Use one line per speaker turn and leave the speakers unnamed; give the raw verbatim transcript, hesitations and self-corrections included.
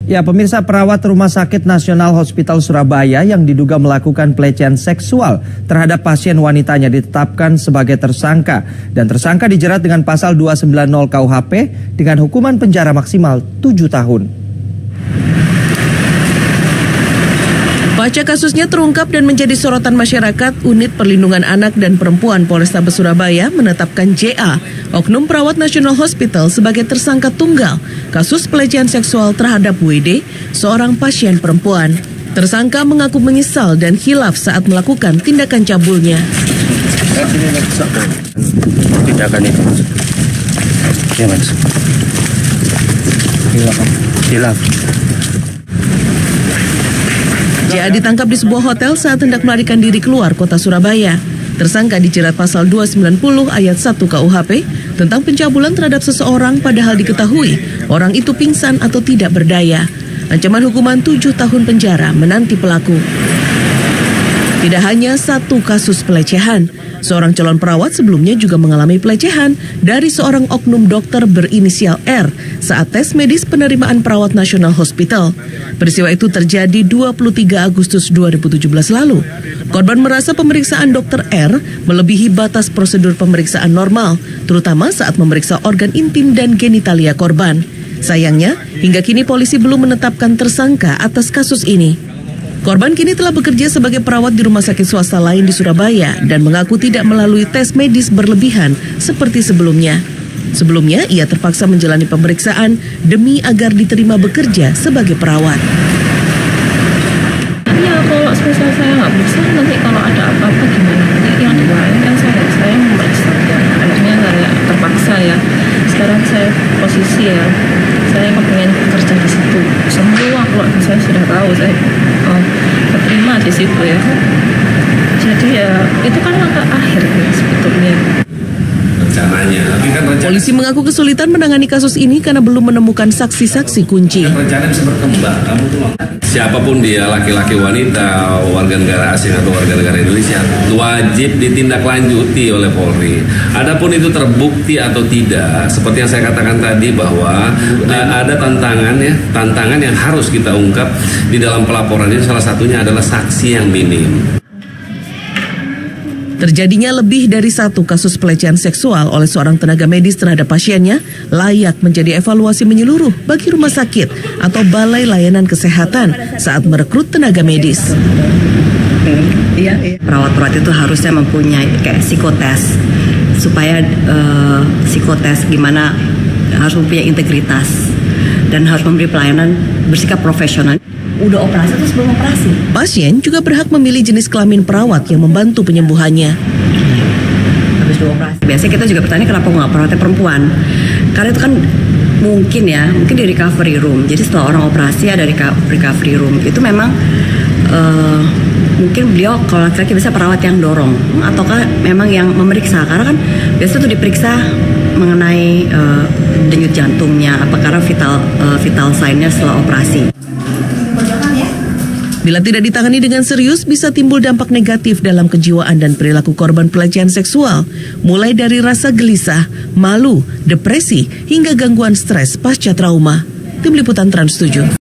Ya, pemirsa, perawat Rumah Sakit Nasional Hospital Surabaya yang diduga melakukan pelecehan seksual terhadap pasien wanitanya ditetapkan sebagai tersangka. Dan tersangka dijerat dengan pasal dua sembilan nol K U H P dengan hukuman penjara maksimal tujuh tahun.
Pasca kasusnya terungkap dan menjadi sorotan masyarakat, Unit Perlindungan Anak dan Perempuan Polrestabes Surabaya menetapkan J A, oknum perawat National Hospital, sebagai tersangka tunggal kasus pelecehan seksual terhadap W D, seorang pasien perempuan. Tersangka mengaku menyesal dan khilaf saat melakukan tindakan cabulnya.
Tindakan itu ya, Mas. Khilaf. Khilaf.
J A ditangkap di sebuah hotel saat hendak melarikan diri keluar kota Surabaya. Tersangka dijerat pasal dua sembilan nol ayat satu K U H P tentang pencabulan terhadap seseorang padahal diketahui orang itu pingsan atau tidak berdaya. Ancaman hukuman tujuh tahun penjara menanti pelaku. Tidak hanya satu kasus pelecehan, seorang calon perawat sebelumnya juga mengalami pelecehan dari seorang oknum dokter berinisial R saat tes medis penerimaan perawat National Hospital. Peristiwa itu terjadi dua puluh tiga Agustus dua ribu tujuh belas lalu. Korban merasa pemeriksaan dokter R melebihi batas prosedur pemeriksaan normal, terutama saat memeriksa organ intim dan genitalia korban. Sayangnya, hingga kini polisi belum menetapkan tersangka atas kasus ini. Korban kini telah bekerja sebagai perawat di rumah sakit swasta lain di Surabaya dan mengaku tidak melalui tes medis berlebihan seperti sebelumnya. Sebelumnya, ia terpaksa menjalani pemeriksaan demi agar diterima bekerja sebagai perawat.
Ya, kalau spesial saya nggak bisa, nanti kalau ada apa-apa gimana? Nanti yang di lain kan saya, saya memeriksa. Akhirnya saya terpaksa ya. Sekarang saya posisi ya, saya kepengen kerja di situ. Semua keluarga saya sudah tahu, saya oh, keterima di situ ya. Jadi ya, itu kan langkah akhir ya sebetulnya.
Rencananya, tapi kan rencana...
Polisi mengaku kesulitan menangani kasus ini karena belum menemukan saksi-saksi kunci.
Rencana bisa berkembang, kamu tuh siapapun dia, laki-laki, wanita, warga negara asing atau warga negara Indonesia, wajib ditindaklanjuti oleh Polri. Adapun itu terbukti atau tidak, seperti yang saya katakan tadi bahwa uh, ada tantangan ya, tantangan yang harus kita ungkap di dalam pelaporan ini, salah satunya adalah saksi yang minim.
Terjadinya lebih dari satu kasus pelecehan seksual oleh seorang tenaga medis terhadap pasiennya layak menjadi evaluasi menyeluruh bagi rumah sakit atau balai layanan kesehatan saat merekrut tenaga medis.
Perawat-perawat itu harusnya mempunyai kayak psikotes supaya uh, psikotes gimana harus mempunyai integritas dan harus memberi pelayanan bersikap profesional. Udah operasi atau sebelum operasi.
Pasien juga berhak memilih jenis kelamin perawat yang membantu penyembuhannya.
Habis operasi. Biasanya kita juga bertanya kenapa nggak perawatnya perempuan. Karena itu kan mungkin ya, mungkin di recovery room. Jadi setelah orang operasi ada recovery room. Itu memang uh, mungkin beliau kalau laki-laki bisa perawat yang dorong. Ataukah memang yang memeriksa. Karena kan biasanya tuh diperiksa mengenai uh, denyut jantungnya. Apa karena vital, uh, vital sign-nya setelah operasi.
Bila tidak ditangani dengan serius, bisa timbul dampak negatif dalam kejiwaan dan perilaku korban pelecehan seksual, mulai dari rasa gelisah, malu, depresi, hingga gangguan stres pasca trauma. Tim Liputan Trans tujuh.